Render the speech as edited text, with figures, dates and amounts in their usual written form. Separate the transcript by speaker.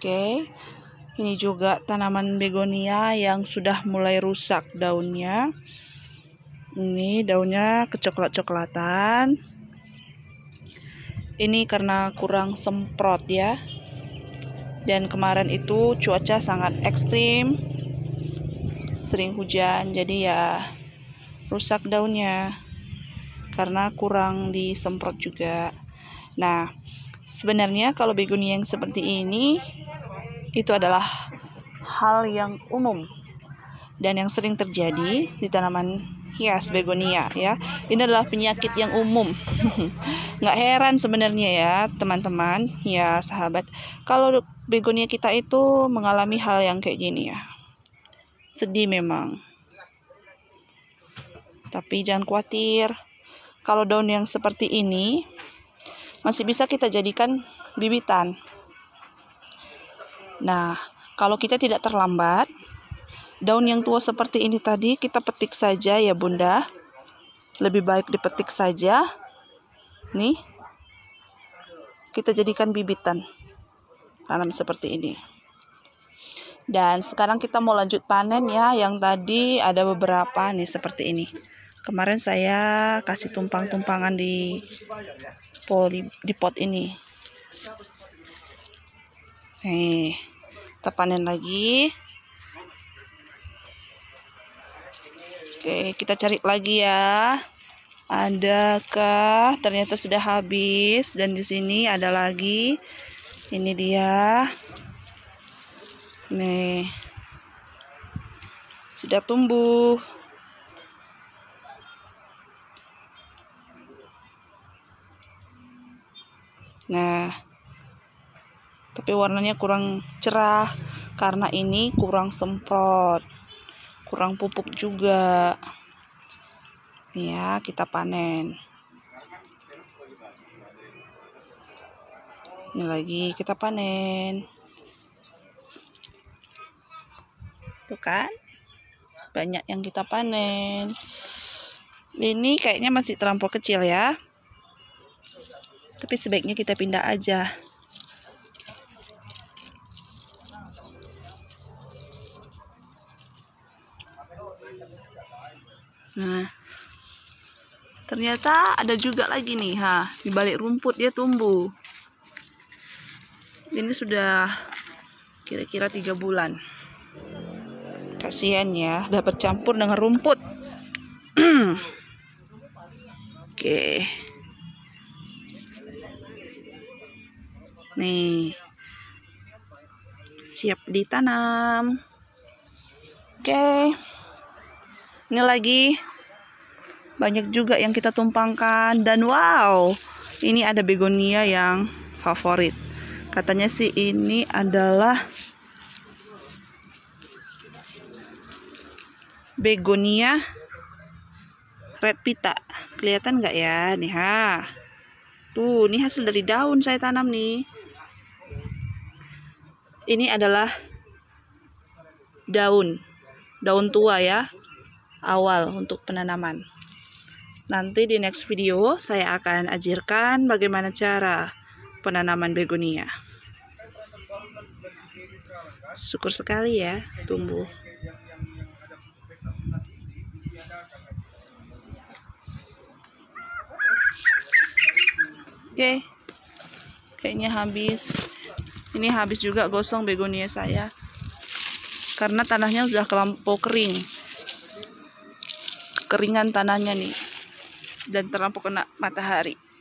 Speaker 1: Oke. Ini juga tanaman begonia yang sudah mulai rusak daunnya. Ini daunnya kecoklat-coklatan. Ini karena kurang semprot ya. Dan kemarin itu cuaca sangat ekstrim. Sering hujan, jadi ya rusak daunnya karena kurang disemprot juga. Nah, sebenarnya kalau begonia yang seperti ini itu adalah hal yang umum dan yang sering terjadi di tanaman hias begonia ya. Ini adalah penyakit yang umum. Nggak heran sebenarnya ya teman-teman, ya sahabat, kalau begonia kita itu mengalami hal yang kayak gini ya. Sedih memang. Tapi jangan khawatir. Kalau daun yang seperti ini masih bisa kita jadikan bibitan. Nah, kalau kita tidak terlambat, daun yang tua seperti ini tadi kita petik saja ya Bunda. Lebih baik dipetik saja. Nih, kita jadikan bibitan. Tanam seperti ini. Dan sekarang kita mau lanjut panen ya. Yang tadi ada beberapa nih seperti ini. Kemarin saya kasih tumpang-tumpangan di pot ini. Nih, kita panen lagi. Oke, kita cari lagi ya. Adakah? Ternyata sudah habis. Dan di sini ada lagi. Ini dia. Nih, sudah tumbuh. Nah, tapi warnanya kurang cerah karena ini kurang semprot, kurang pupuk juga. Nih ya, kita panen. Ini lagi kita panen. Tuh kan, banyak yang kita panen. Ini kayaknya masih terlampau kecil ya. Tapi sebaiknya kita pindah aja. Nah, ternyata ada juga lagi nih, di balik rumput dia tumbuh. Ini sudah kira-kira 3 bulan. Kasihan ya, dapat campur dengan rumput. Oke. Nih, siap ditanam. Oke. Ini lagi banyak juga yang kita tumpangkan. Dan wow, ini ada begonia yang favorit. Katanya sih ini adalah begonia red pita. Kelihatan nggak ya? Nih tuh, ini hasil dari daun saya tanam nih. Ini adalah daun tua ya, awal untuk penanaman. Nanti di next video saya akan ajarkan bagaimana cara penanaman begonia. Syukur sekali ya tumbuh. Oke, kayaknya habis. Ini habis juga gosong begonia saya. Karena tanahnya sudah terlampau kering. Kekeringan tanahnya nih. Dan terlampau kena matahari.